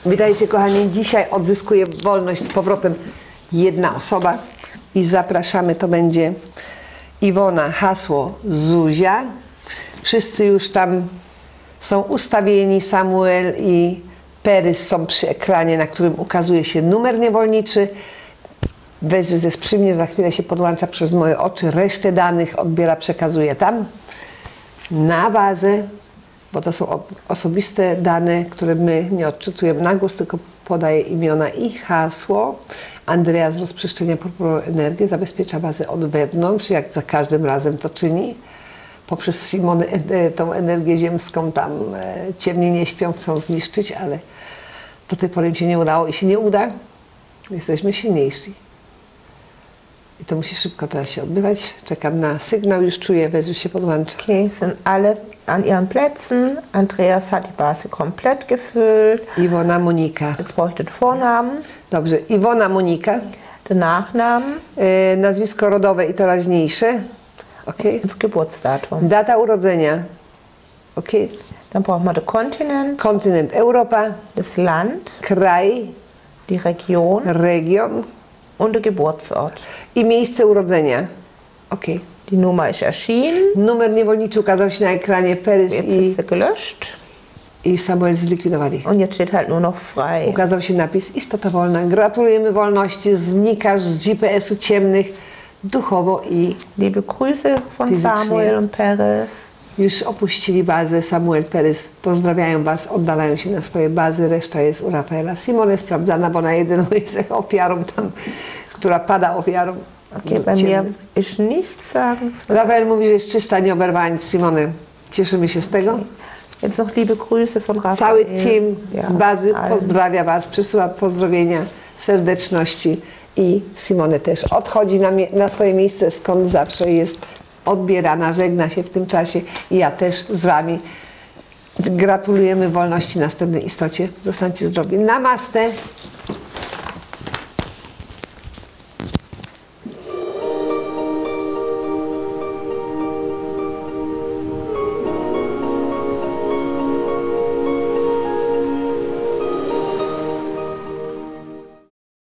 Witajcie kochani, dzisiaj odzyskuje wolność z powrotem jedna osoba i zapraszamy, to będzie Iwona, hasło Zuzia. Wszyscy już tam są ustawieni, Samuel i Perys są przy ekranie, na którym ukazuje się numer niewolniczy. Bezrys jest przy mnie, za chwilę się podłącza przez moje oczy, resztę danych odbiera, przekazuje tam na bazę, bo to są osobiste dane, które my nie odczytujemy na głos, tylko podaje imiona i hasło. Andrea z rozprzestrzenia purpurową energię zabezpiecza bazę od wewnątrz, jak za każdym razem to czyni. Poprzez Simonę tą energię ziemską tam ciemni nie śpią, chcą zniszczyć, ale do tej pory im się nie udało i się nie uda. Jesteśmy silniejsi. I to musi szybko teraz się odbywać. Czekam na sygnał, już czuję, Bezrys się podłącza. Okay, sind alle an ihren Plätzen. Andreas hat die Base komplett gefüllt. Iwona Monika. Jetzt brauche ich den Vornamen. Dobrze, Iwona Monika. Den Nachnamen. Nazwisko rodowe i teraźniejsze. Okay. Das Geburtsdatum. Data urodzenia. Okay. Dann braucht man den Kontinent. Kontynent Europa. Das Land. Kraj. Die Region. Region. Und der Geburtsort. I miejsce urodzenia. Okay. Die Nummer ist erschienen. Numer niewolniczy ukazał się na ekranie. Perys Jetzt ist sie gelöscht. i Samuel zlikwidowali. Und jetzt steht halt nur noch frei. Ukazał się napis Istota wolna. Gratulujemy wolności. Znikasz z GPS-u ciemnych duchowo i Liebe Grüße von Samuel und Perys. już opuścili bazę. Samuel, Perys pozdrawiają was, oddalają się na swoje bazy. Reszta jest u Rafaela. Simone jest sprawdzana, bo na jedyną jest ofiarą tam, która pada ofiarą. Okay, bei mir ist nichts sagen. Rafael mówi, że jest czysta, nie oberwała nic. Simone, cieszymy się z tego. Jetzt noch liebe Grüße von Rafael. Cały team z bazy allen. pozdrawia was, przysyła pozdrowienia, serdeczności i Simone też odchodzi na swoje miejsce, skąd zawsze jest odbierana, żegna się w tym czasie i ja też z wami. Gratulujemy wolności następnej istocie. Zostańcie zdrowi. Namaste.